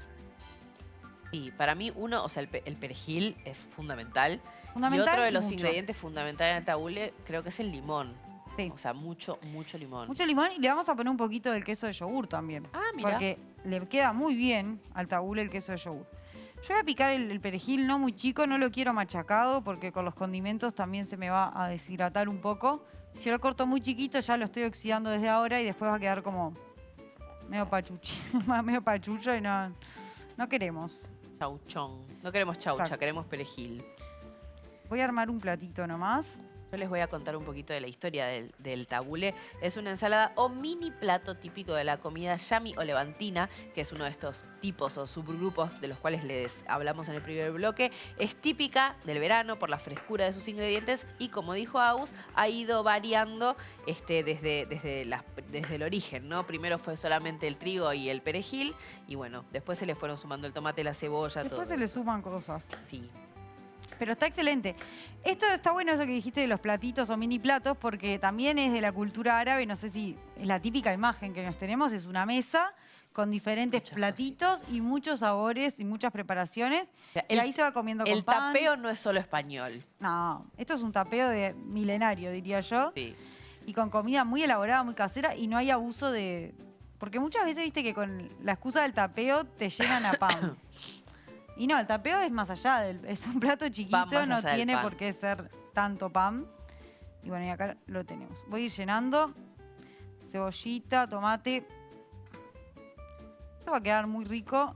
Y para mí uno, o sea, el perejil es fundamental. Fundamental y otro de y los mucho. ingredientes fundamentales en el tabule creo que es el limón. Sí. O sea, mucho limón. Mucho limón y le vamos a poner un poquito del queso de yogur también. Ah, mira. Porque le queda muy bien al tabule el queso de yogur. Yo voy a picar el perejil no muy chico, no lo quiero machacado porque con los condimentos también se me va a deshidratar un poco. Si yo lo corto muy chiquito ya lo estoy oxidando desde ahora y después va a quedar como medio medio pachucho y no queremos. Chauchón. No queremos chaucha, Exacto. queremos perejil. Voy a armar un platito nomás. Yo les voy a contar un poquito de la historia del tabule. Es una ensalada o mini plato típico de la comida yami o levantina, que es uno de estos tipos o subgrupos de los cuales les hablamos en el primer bloque. Es típica del verano por la frescura de sus ingredientes y, como dijo Agus, ha ido variando desde el origen, ¿no? Primero fue solamente el trigo y el perejil y bueno, después se le fueron sumando el tomate, la cebolla, todo. Después se le suman cosas. Sí. Pero está excelente. Esto está bueno eso que dijiste de los platitos o mini platos porque también es de la cultura árabe. No sé si es la típica imagen que nos tenemos. Es una mesa con diferentes Muchas platitos y muchos sabores y muchas preparaciones. O sea, Y ahí se va comiendo con El pan. tapeo no es solo español. No, esto es un tapeo de milenario, diría yo. Sí. Y con comida muy elaborada, muy casera y no hay abuso de... Porque muchas veces viste que con la excusa del tapeo te llenan a pan. Y no, el tapeo es más allá, es un plato chiquito, Va más no allá del tiene pan. por qué ser tanto pan. Y bueno, y acá lo tenemos. Voy a ir llenando. Cebollita, tomate. Esto va a quedar muy rico.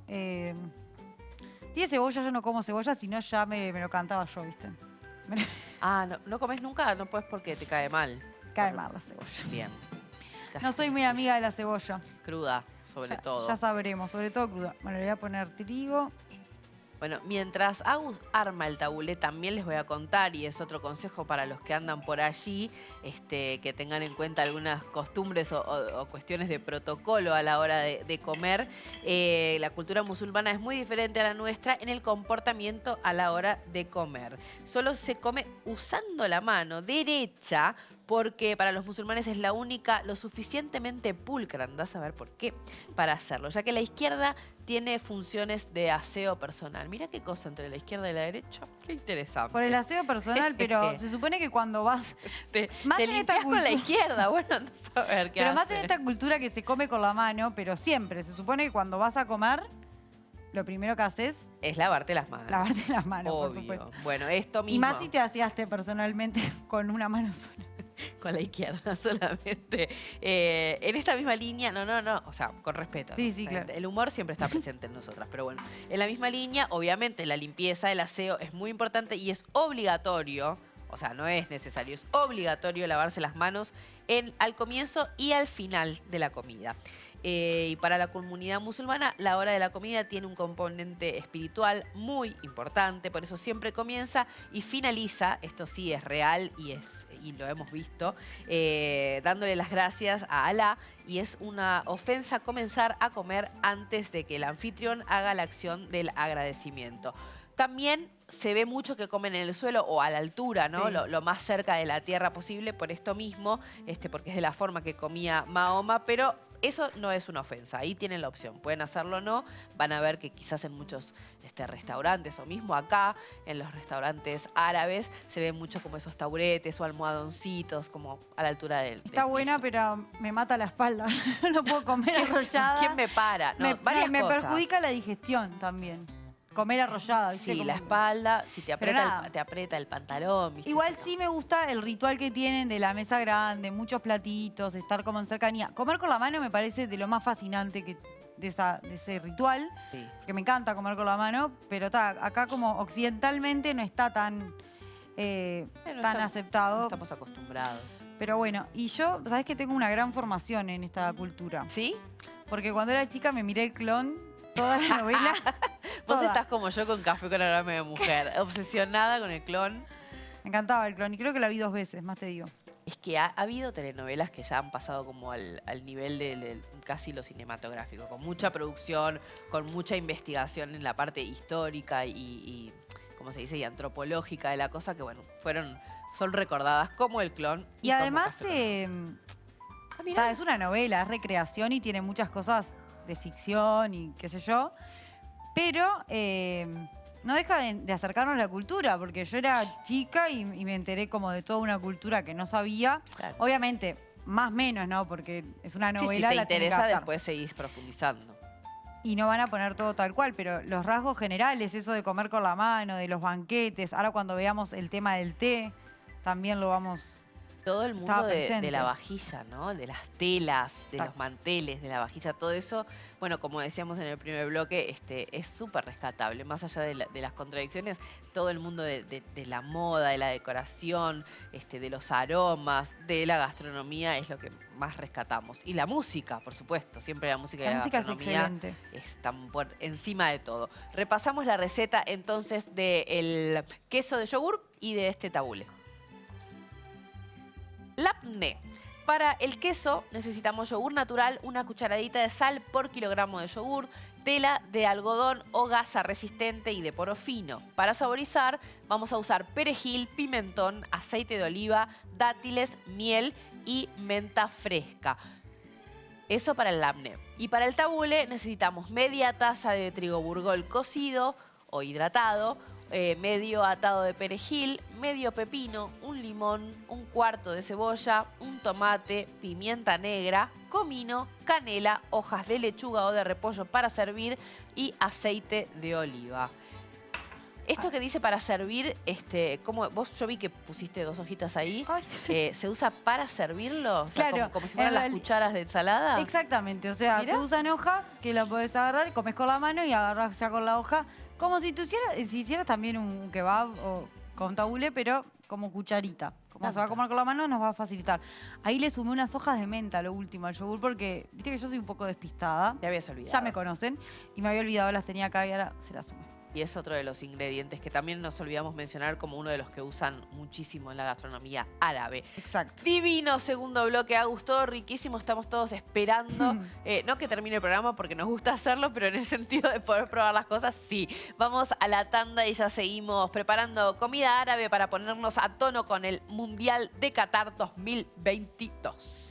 Tiene cebolla, yo no como cebolla, sino ya me lo cantaba yo, ¿viste? Me Ah, ¿no comes nunca? No puedes porque te cae mal. cae mal la cebolla. Bien. No soy muy amiga de la cebolla. Cruda, sobre todo. Ya sabremos, sobre todo cruda. Bueno, le voy a poner trigo. Bueno, mientras Agus arma el tabulé, también les voy a contar, y es otro consejo para los que andan por allí, que tengan en cuenta algunas costumbres o cuestiones de protocolo a la hora de comer. La cultura musulmana es muy diferente a la nuestra en el comportamiento a la hora de comer. Solo se come usando la mano derecha, porque para los musulmanes es la única lo suficientemente pulcra, andás a ver por qué, para hacerlo, ya que la izquierda tiene funciones de aseo personal. Mira qué cosa entre la izquierda y la derecha, qué interesante. Por el aseo personal, pero se supone que cuando vas... Te más en esta limpias con la cultura. izquierda, bueno, andás a ver qué Pero más hace. en esta cultura que se come con la mano, pero siempre. Se supone que cuando vas a comer, lo primero que haces Es lavarte las manos. es lavarte las manos, por Obvio. supuesto. Bueno, esto mismo. Y más si te hacíaste personalmente con una mano sola. Con la izquierda solamente. En esta misma línea, no, o sea, con respeto. Sí, ¿no? sí, claro. El humor siempre está presente en nosotras, pero bueno. En la misma línea, obviamente, la limpieza, el aseo es muy importante y es obligatorio, o sea, no es necesario, es obligatorio lavarse las manos al comienzo y al final de la comida. Y para la comunidad musulmana, la hora de la comida tiene un componente espiritual muy importante, por eso siempre comienza y finaliza, esto sí es real y lo hemos visto, dándole las gracias a Alá, y es una ofensa comenzar a comer antes de que el anfitrión haga la acción del agradecimiento. También se ve mucho que comen en el suelo o a la altura, ¿no? Sí. Lo más cerca de la tierra posible, por esto mismo, porque es de la forma que comía Mahoma, pero eso no es una ofensa, ahí tienen la opción, pueden hacerlo o no, van a ver que quizás en muchos restaurantes o mismo acá, en los restaurantes árabes, se ven mucho como esos taburetes o almohadoncitos como a la altura del Está buena, piso. pero me mata la espalda. No puedo comer arrollada. ¿Quién me para? No, varias me cosas. perjudica la digestión también. Comer arrollada, ¿viste? Sí, Como- la espalda, si te Pero aprieta, nada. te aprieta el pantalón. ¿viste? Igual sí me gusta el ritual que tienen de la mesa grande, muchos platitos, estar como en cercanía. Comer con la mano me parece de lo más fascinante de ese ritual, Sí. porque me encanta comer con la mano, pero acá como occidentalmente no está tan Bueno, tan no aceptado. estamos acostumbrados. Pero bueno, y yo, sabés que tengo una gran formación en esta cultura. ¿Sí? Porque cuando era chica me miré El Clon, toda la novela. Vos toda. estás como yo con Café con Aroma de Mujer, obsesionada con El Clon. Me encantaba El Clon y creo que la vi 2 veces, más te digo. Es que ha habido telenovelas que ya han pasado como al nivel de casi lo cinematográfico, con mucha producción, con mucha investigación en la parte histórica y ¿cómo se dice? Y antropológica de la cosa, que bueno, son recordadas como El Clon. Y como además Café con Aroma. es una novela, es recreación y tiene muchas cosas de ficción y qué sé yo. Pero no deja de acercarnos a la cultura, porque yo era chica y me enteré como de toda una cultura que no sabía. Claro. Obviamente, más o menos, ¿no? Porque es una Sí, novela. si te la tenés que interesa, adaptar. después seguís profundizando. Y no van a poner todo tal cual, pero los rasgos generales, eso de comer con la mano, de los banquetes, ahora cuando veamos el tema del té, también lo vamos... Todo el mundo Estaba de presente. la vajilla, ¿no? De las telas, de los Exacto. manteles, de la vajilla, todo eso, bueno, como decíamos en el primer bloque, es súper rescatable. Más allá de las contradicciones, todo el mundo de la moda, de la decoración, de los aromas, de la gastronomía es lo que más rescatamos. Y la música, por supuesto, siempre la música y La la música es gastronomía excelente. están por encima de todo. Repasamos la receta entonces del queso de yogur y de este tabule. Labneh. Para el queso necesitamos yogur natural, una cucharadita de sal por kilogramo de yogur, tela de algodón o gasa resistente y de poro fino. Para saborizar vamos a usar perejil, pimentón, aceite de oliva, dátiles, miel y menta fresca. Eso para el labneh. Y para el tabule necesitamos media taza de trigo burgol cocido o hidratado, medio atado de perejil, medio pepino, un limón, un cuarto de cebolla, un tomate, pimienta negra, comino, canela, hojas de lechuga o de repollo para servir y aceite de oliva. Esto que dice para servir, yo vi que pusiste 2 hojitas ahí, Ay. ¿se usa para servirlo? O sea, Claro, como si fueran en las reali- cucharas de ensalada. Exactamente, o sea, Mirá. se usan hojas que la podés agarrar, comes con la mano y agarras ya con la hoja, como si si hicieras también un kebab o con tabule, pero como cucharita. Como se va a comer con la mano, nos va a facilitar. Ahí le sumé unas hojas de menta, lo último, al yogur, porque viste que yo soy un poco despistada. Te habías olvidado. Ya me conocen y me había olvidado, las tenía acá y ahora se las sumé. Y es otro de los ingredientes que también nos olvidamos mencionar como uno de los que usan muchísimo en la gastronomía árabe. Exacto. Divino segundo bloque, ha gustado, riquísimo, estamos todos esperando. No que termine el programa porque nos gusta hacerlo, pero en el sentido de poder probar las cosas, sí. Vamos a la tanda y ya seguimos preparando comida árabe para ponernos a tono con el Mundial de Qatar 2022.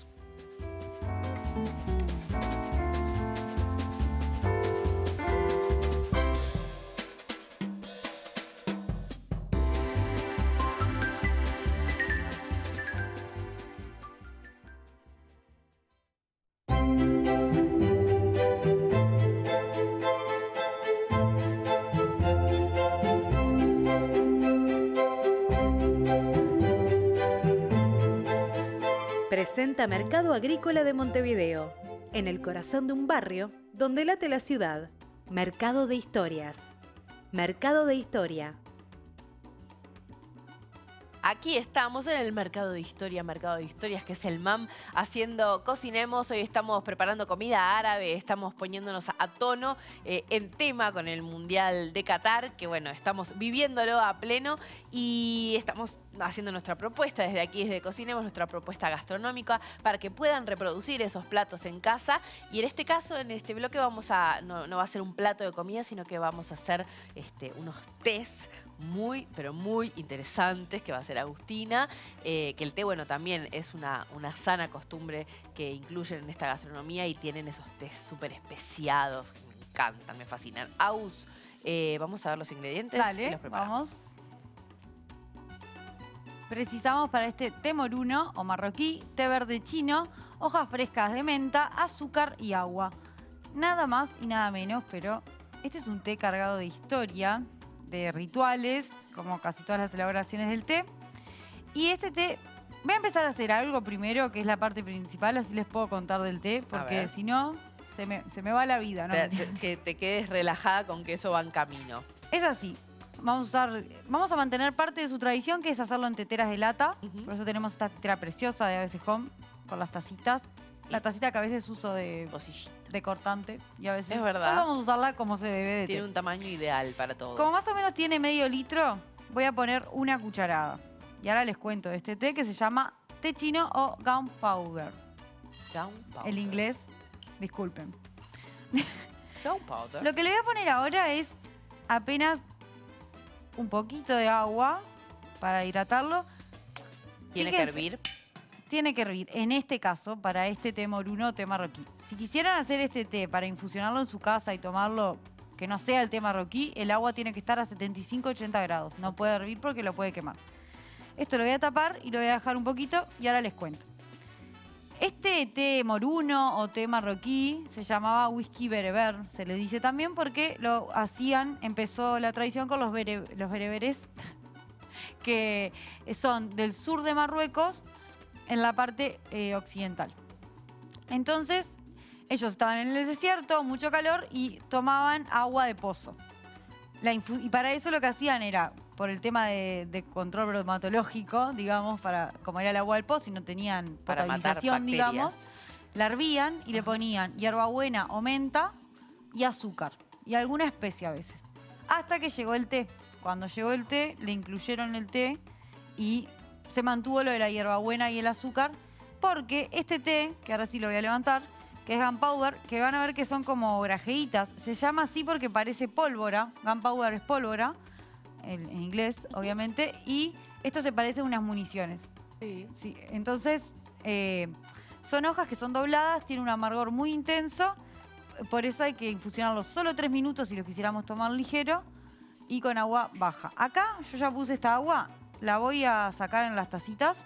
Presenta Mercado Agrícola de Montevideo, en el corazón de un barrio donde late la ciudad. Mercado de Historias. Mercado de Historia. Aquí estamos en el Mercado de Historias, que es el MAM, haciendo Cocinemos. Hoy estamos preparando comida árabe, estamos poniéndonos a tono en tema con el Mundial de Qatar, que bueno, estamos viviéndolo a pleno y estamos haciendo nuestra propuesta desde aquí, desde Cocinemos, nuestra propuesta gastronómica para que puedan reproducir esos platos en casa. Y en este caso, en este bloque, no va a ser un plato de comida, sino que vamos a hacer unos tés muy, pero muy interesantes que va a hacer Agustina, que el té, bueno, también es una sana costumbre que incluyen en esta gastronomía y tienen esos tés súper especiados, que me encantan, me fascinan. Agus, vamos a ver los ingredientes y Dale, los preparamos. vamos. Precisamos para este té moruno o marroquí, té verde chino, hojas frescas de menta, azúcar y agua. Nada más y nada menos, pero este es un té cargado de historia, de rituales, como casi todas las elaboraciones del té. Y este té, voy a empezar a hacer algo primero, que es la parte principal, así les puedo contar del té, porque si no, se me va la vida, ¿no? Que te quedes relajada con que eso va en camino. Es así. vamos a mantener parte de su tradición, que es hacerlo en teteras de lata. Por eso tenemos esta tetera preciosa de ABC Home, con las tacitas. La tacita que a veces uso de cortante y a veces Es verdad. hoy vamos a usarla como se debe de té. Tiene un tamaño ideal para todo. Como más o menos tiene medio litro, voy a poner una cucharada. Y ahora les cuento de este té que se llama té chino o gunpowder. Gunpowder. El inglés, disculpen. Gunpowder. Lo que le voy a poner ahora es apenas un poquito de agua para hidratarlo. Tiene que Fíjense, hervir. Tiene que hervir. En este caso, para este té moruno o té marroquí. Si quisieran hacer este té para infusionarlo en su casa y tomarlo que no sea el té marroquí, el agua tiene que estar a 75-80 grados. No puede hervir porque lo puede quemar. Esto lo voy a tapar y lo voy a dejar un poquito y ahora les cuento. Este té moruno o té marroquí se llamaba whisky bereber, se le dice también porque lo hacían, empezó la tradición con los bereberes, que son del sur de Marruecos, en la parte occidental. Entonces, ellos estaban en el desierto, mucho calor, y tomaban agua de pozo. Y para eso lo que hacían era, por el tema de control bromatológico, digamos, como era el agua del pozo y no tenían Para matar potabilización, digamos, bacterias. la hervían y le ponían hierbabuena o menta y azúcar. Y alguna especia a veces. Hasta que llegó el té. Cuando llegó el té, le incluyeron el té y se mantuvo lo de la hierbabuena y el azúcar, porque este té, que ahora sí lo voy a levantar, que es gunpowder, que van a ver que son como grajeitas. Se llama así porque parece pólvora. Gunpowder es pólvora, en inglés, obviamente, y esto se parece a unas municiones. Sí. Sí, entonces, son hojas que son dobladas, tienen un amargor muy intenso, por eso hay que infusionarlo solo 3 minutos si lo quisiéramos tomar ligero y con agua baja. Acá yo ya puse esta agua, la voy a sacar en las tacitas.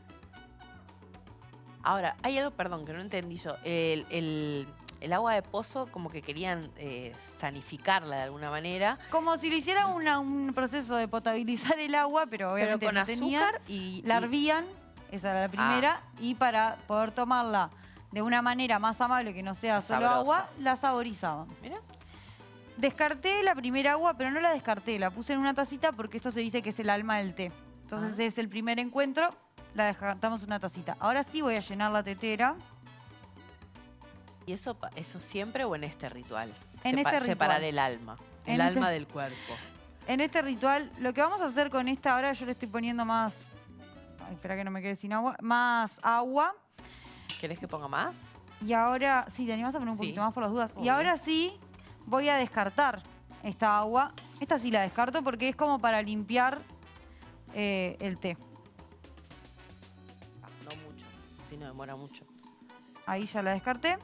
Ahora, hay algo, perdón, que no entendí yo. El agua de pozo, como que querían sanificarla de alguna manera. Como si le hicieran un proceso de potabilizar el agua, pero obviamente Pero con no tenían. azúcar y... La hervían, esa era la primera, y para poder tomarla de una manera más amable, que no sea solo Sabrosa. agua, la saborizaban. Mira. Descarté la primera agua, pero no la descarté, la puse en una tacita porque esto se dice que es el alma del té. Entonces es el primer encuentro, la descartamos en una tacita. Ahora sí voy a llenar la tetera. ¿Y eso siempre o en este ritual? En este ritual. Separar el alma. En El este- alma del cuerpo. En este ritual, lo que vamos a hacer con esta, ahora yo le estoy poniendo más... Ay, espera que no me quede sin agua. Más agua. ¿Querés que ponga más? Y ahora, sí, te animás a poner un Sí. poquito más por las dudas. Y Obvio. ahora sí, voy a descartar esta agua. Esta sí la descarto porque es como para limpiar el té. No mucho. Si no demora mucho. Ahí ya la descarté.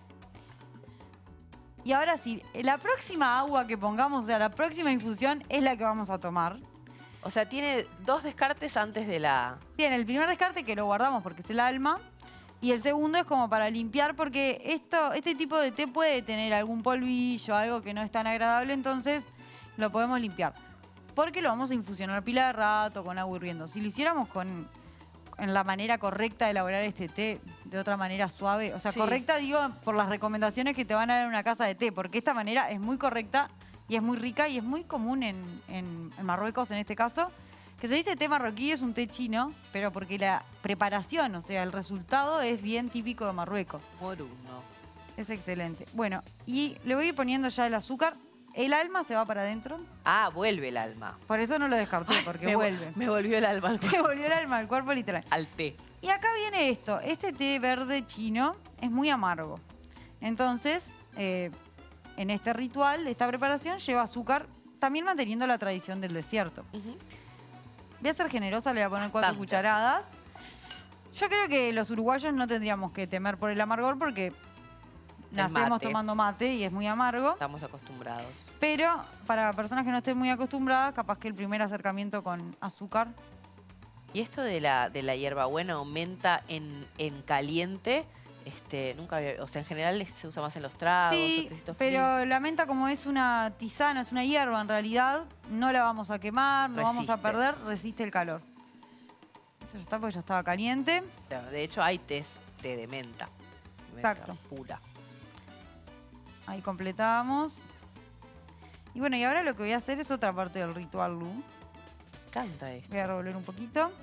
Y ahora sí, la próxima agua que pongamos, o sea, la próxima infusión es la que vamos a tomar. O sea, tiene 2 descartes antes de la... Tiene el primer descarte que lo guardamos porque es el alma. Y el segundo es como para limpiar porque este tipo de té puede tener algún polvillo, algo que no es tan agradable, entonces lo podemos limpiar. Porque lo vamos a infusionar pila de rato con agua hirviendo. Si lo hiciéramos en la manera correcta de elaborar este té, de otra manera suave, o sea, Sí. correcta digo por las recomendaciones que te van a dar en una casa de té, porque esta manera es muy correcta y es muy rica y es muy común en Marruecos en este caso. Que se dice té marroquí, es un té chino, pero porque la preparación, o sea, el resultado es bien típico de Marruecos. Moruno. Es excelente. Bueno, y le voy a ir poniendo ya el azúcar. El alma se va para adentro. Ah, vuelve el alma. Por eso no lo descarté, porque vuelve. Me volvió el alma al Te volvió el alma al cuerpo literal. al té. Y acá viene esto. Este té verde chino es muy amargo. Entonces, en este ritual, esta preparación lleva azúcar, también manteniendo la tradición del desierto. Voy a ser generosa, le voy a poner 4 Bastantes. cucharadas. Yo creo que los uruguayos no tendríamos que temer por el amargor porque nacemos mate. tomando mate y es muy amargo. Estamos acostumbrados. Pero para personas que no estén muy acostumbradas, capaz que el primer acercamiento con azúcar. Y esto de la hierbabuena aumenta en caliente. Nunca había... O sea, en general se usa más en los tragos. Sí, o tecitos pero la menta como es una tisana, es una hierba en realidad, no la vamos a quemar, no vamos a Resiste. perder, resiste el calor. Esto ya está porque ya estaba caliente. fríos. De hecho, hay té de menta. Menta Exacto. pura. Ahí completamos. Y bueno, y ahora lo que voy a hacer es otra parte del ritual, Lu. Me encanta esto. Voy a revolver un poquito.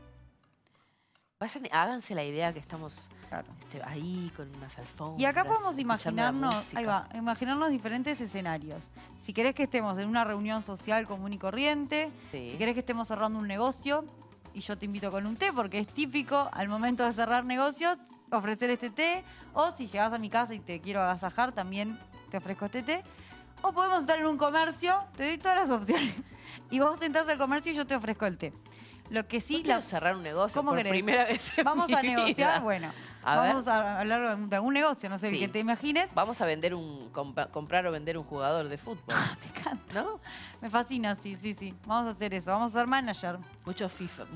Háganse la idea que estamos Claro. ahí con unas alfombras. Y acá podemos escuchando la imaginarnos, música. ahí va, imaginarnos diferentes escenarios. Si querés que estemos en una reunión social común y corriente, Sí. si querés que estemos cerrando un negocio, y yo te invito con un té, porque es típico al momento de cerrar negocios ofrecer este té, o si llegás a mi casa y te quiero agasajar, también te ofrezco este té. O podemos estar en un comercio, te doy todas las opciones. Y vos entras al comercio y yo te ofrezco el té. Lo que sí... No quiero cerrar un negocio ¿Cómo por querés? primera vez en Vamos mi a vida. negociar, bueno. A ver. Vamos a hablar de algún negocio, no sé, el Sí. que te imagines. Vamos a vender comprar o vender un jugador de fútbol. Me encanta. ¿No? Me fascina, sí. Vamos a hacer eso, vamos a ser manager. Mucho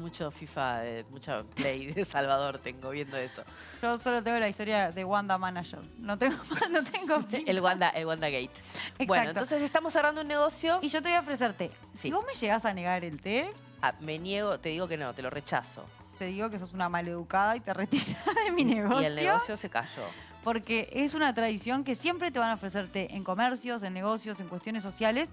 FIFA, mucho Play de Salvador tengo viendo eso. Yo solo tengo la historia de Wanda Manager. No tengo más, no tengo El Wanda Gate. Bueno, entonces estamos cerrando un negocio. Y yo te voy a ofrecer té. Sí. Si vos me llegás a negar el té, Me niego, te digo que no, te lo rechazo. te digo que sos una maleducada y te retiras de mi negocio. Y el negocio se cayó. Porque es una tradición que siempre te van a ofrecer té en comercios, en negocios, en cuestiones sociales.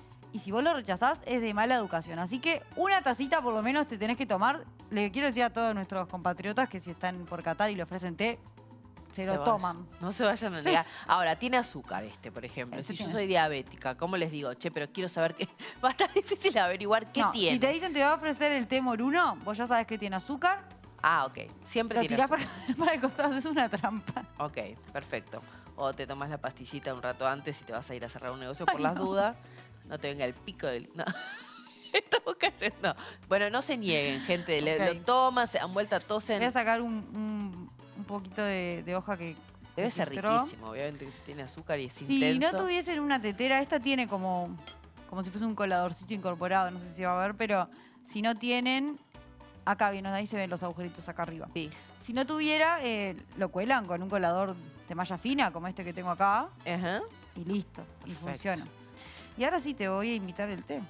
Y si vos lo rechazás, es de mala educación. Así que una tacita por lo menos te tenés que tomar. Le quiero decir a todos nuestros compatriotas que si están por Qatar y le ofrecen té, se lo toman. No se vayan a negar. Ahora, tiene azúcar por ejemplo. Este Si yo tiene. soy diabética, ¿cómo les digo? Che, pero quiero saber qué. Va a estar difícil averiguar qué No, tiene. si te dicen te voy a ofrecer el té moruno, vos ya sabés que tiene azúcar, Ah, ok. Siempre lo tiene tirás azúcar. para el costado, es una trampa. Ok, perfecto. O te tomas la pastillita un rato antes y te vas a ir a cerrar un negocio por las dudas. No te venga el pico del... No. Estamos cayendo. Bueno, no se nieguen, gente. Ok. Lo toman, se han vuelto a tosen. Voy a sacar un poquito de hoja que Debe se ser filtró. riquísimo, obviamente, que si tiene azúcar y es Si intenso. no tuviesen una tetera, esta tiene como si fuese un coladorcito incorporado, no sé si va a ver, pero si no tienen, acá viene, ahí se ven los agujeritos acá arriba. Sí. Si no tuviera, lo cuelan con un colador de malla fina, como este que tengo acá, Ajá. y listo, y Perfecto. funciona. Y ahora sí te voy a invitar el té.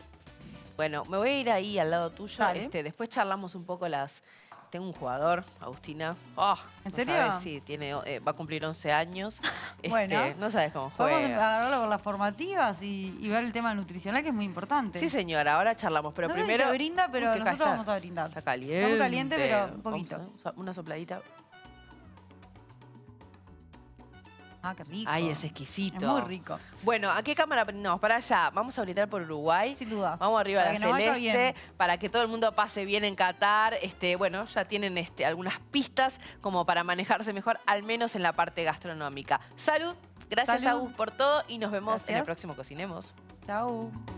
Bueno, me voy a ir ahí al lado tuyo. Dale. Después charlamos un poco Tengo un jugador, Agustina. Oh, ¿En no serio? sabes, sí, va a cumplir 11 años. Bueno. No sabes cómo Podemos juega. agarrarlo por las formativas y ver el tema nutricional, que es muy importante. Sí, señora, ahora charlamos. Pero no sé si primero. se brinda, pero Uy, que acá nosotros está. vamos a brindar. Está caliente. Está muy caliente, pero un poquito. Vamos una sopladita. Ah, qué rico. Ay, es exquisito. Es muy rico. Bueno, ¿a qué cámara prendemos? Para allá. Vamos a brindar por Uruguay. Sin duda. Vamos arriba Para a que la nos vaya celeste, bien. para que todo el mundo pase bien en Qatar. Bueno, ya tienen algunas pistas como para manejarse mejor, al menos en la parte gastronómica. Salud, gracias Salud. Agus por todo y nos vemos en el Gracias. próximo Cocinemos. Chau.